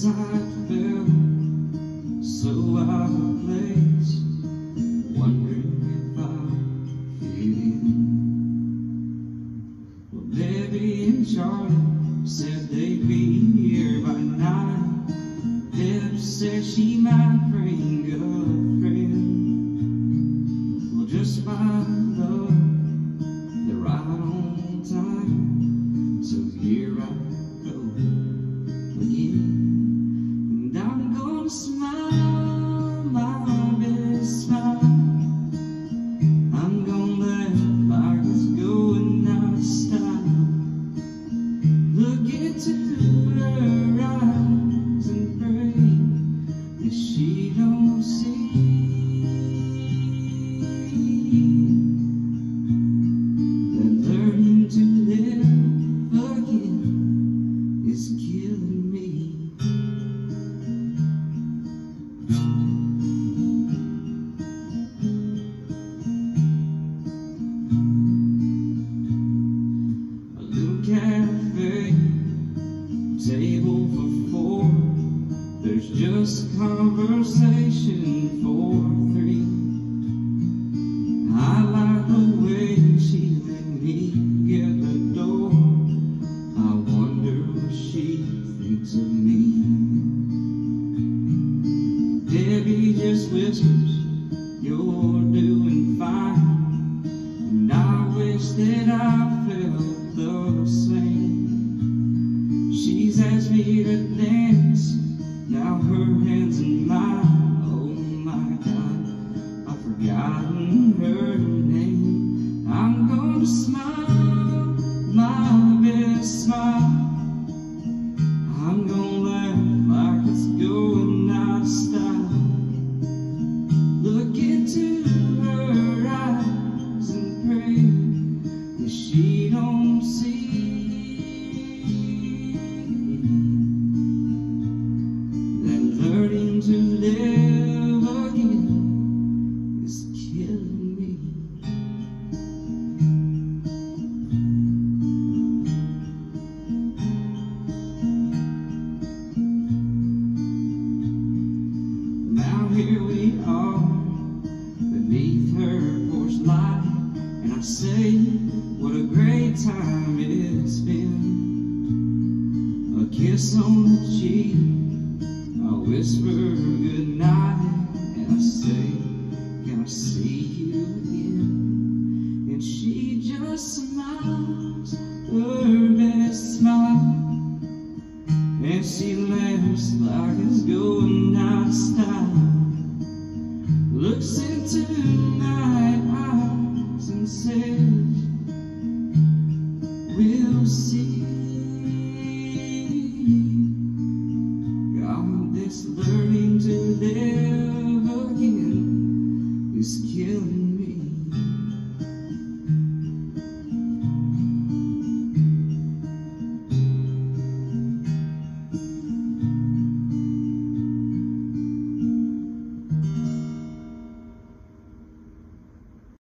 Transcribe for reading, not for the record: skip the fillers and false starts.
guess I felt so out of place, wondering if I fit in. Well, Debbie and Charlie said they'd be here by 9. Deb said she might bring a friend. Well, just my luck, they're right on time. So here I go again, and I'm gonna smile my best smile. I'm gonna laugh like it's going out of style. Look into her eyes and pray that she don't see that learning to live again is killing me. A little cafe, table for 4. There's just conversation for 3. I like the way she let me get the door. I wonder what she thinks of me. Debbie just whispers, "You're doing fine," and I wish that I felt the same. She's asked me to dance, now her hands in mine. Oh my God, I've forgotten her name. I'm gonna smile my best smile. I'm gonna laugh like it's going out of style. Look into her eyes and pray that she don't see that learning to live again is killing me. Now here we are beneath her porch light, and I say, what a great time it's been. A kiss on the cheek, I whisper goodnight, and I say, can I see you again? And she just smiles her best smile, and she laughs like it's going out of style. Looks into my eyes and says, we'll see. God, this learning to live